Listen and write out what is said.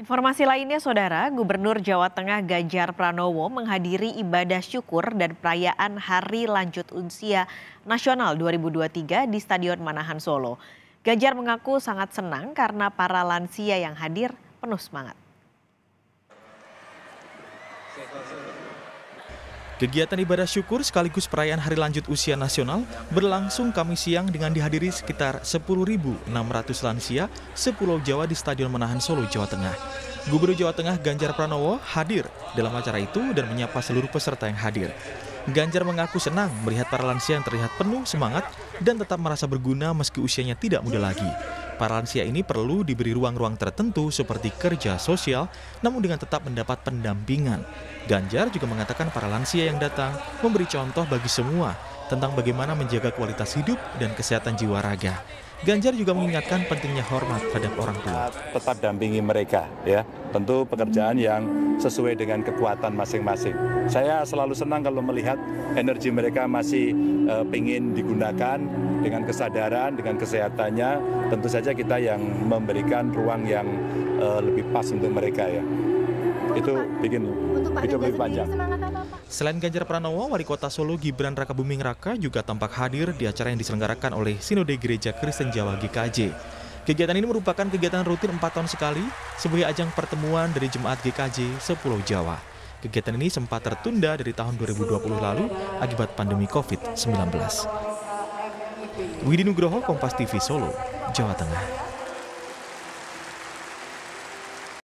Informasi lainnya, Saudara, Gubernur Jawa Tengah Ganjar Pranowo menghadiri ibadah syukur dan perayaan Hari Lanjut Usia Nasional 2023 di Stadion Manahan Solo. Ganjar mengaku sangat senang karena para lansia yang hadir penuh semangat. Kegiatan ibadah syukur sekaligus perayaan Hari Lanjut Usia Nasional berlangsung Kamis siang dengan dihadiri sekitar 10.600 lansia sepulau Jawa di Stadion Manahan Solo, Jawa Tengah. Gubernur Jawa Tengah Ganjar Pranowo hadir dalam acara itu dan menyapa seluruh peserta yang hadir. Ganjar mengaku senang melihat para lansia yang terlihat penuh semangat dan tetap merasa berguna meski usianya tidak muda lagi. Para lansia ini perlu diberi ruang-ruang tertentu seperti kerja sosial, namun dengan tetap mendapat pendampingan. Ganjar juga mengatakan para lansia yang datang memberi contoh bagi semua tentang bagaimana menjaga kualitas hidup dan kesehatan jiwa raga. Ganjar juga mengingatkan pentingnya hormat pada orang tua. Tetap dampingi mereka, ya. Tentu pekerjaan yang sesuai dengan kekuatan masing-masing. Saya selalu senang kalau melihat energi mereka masih ingin digunakan dengan kesadaran, dengan kesehatannya. Tentu saja kita yang memberikan ruang yang lebih pas untuk mereka, ya. Itu bikin hidup lebih panjang. Selain Ganjar Pranowo, Wali Kota Solo Gibran Rakabuming Raka juga tampak hadir di acara yang diselenggarakan oleh Sinode Gereja Kristen Jawa GKJ. Kegiatan ini merupakan kegiatan rutin 4 tahun sekali sebagai ajang pertemuan dari Jemaat GKJ sepulau Jawa. Kegiatan ini sempat tertunda dari tahun 2020 lalu akibat pandemi COVID-19. Widi Nugroho, Kompas TV Solo, Jawa Tengah.